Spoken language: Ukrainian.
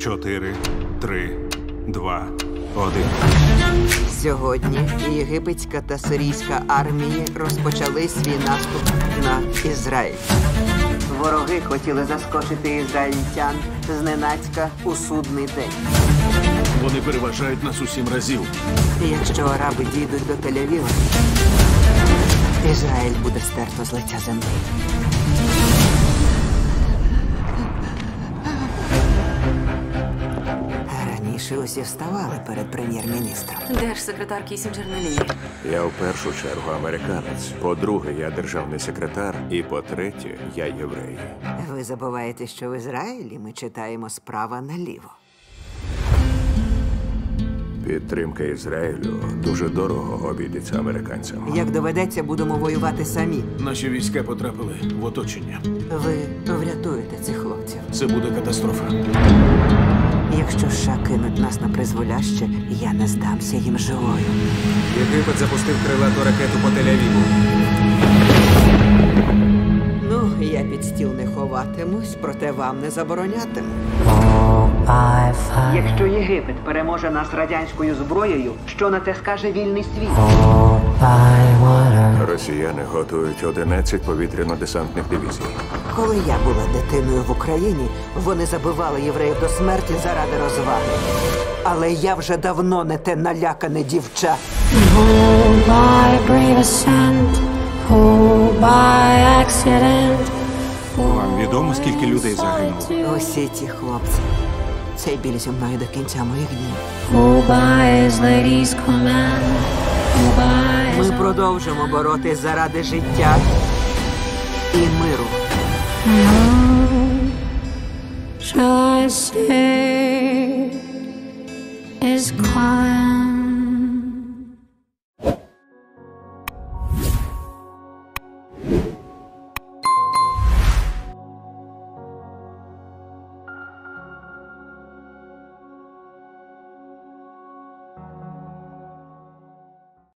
4, 3, 2, 1. Сьогодні єгипетська та сирійська армії розпочали свій наступ на Ізраїль. Вороги хотіли заскочити ізраїльтян зненацька у судний день. Вони переважають нас у 7 разів. Якщо араби дійдуть до Тель-Авіва, Ізраїль буде стерто з лиця землі. Раніше усі вставали перед прем'єр-міністром. Держсекретар Кісінджер на лінії. Я в першу чергу американець. По-друге, я державний секретар. І по-третє, я єврей. Ви забуваєте, що в Ізраїлі ми читаємо справа наліво. Підтримка Ізраїлю дуже дорого обійдеться американцям. Як доведеться, будемо воювати самі. Наші війська потрапили в оточення. Ви врятуєте цих хлопців. Це буде катастрофа. Якщо США кинуть нас на призволяще, я не здамся їм живою. Єгипет запустив крилату ракету по Тель-Авіву. Ну, я під стіл не ховатимусь, проте вам не заборонятиму. Якщо Єгипет переможе нас радянською зброєю, що на це скаже вільний світ? Росіяни готують 11 повітряно-десантних дивізій. Коли я була дитиною в Україні, вони забивали євреїв до смерті заради розваги. Але я вже давно не те налякане дівча. Вам відомо, скільки людей загинуло? Усі ті хлопці. Цей біль зі мною до кінця моїх днів. Ми продовжимо боротись заради життя і миру. Shall I say is calling?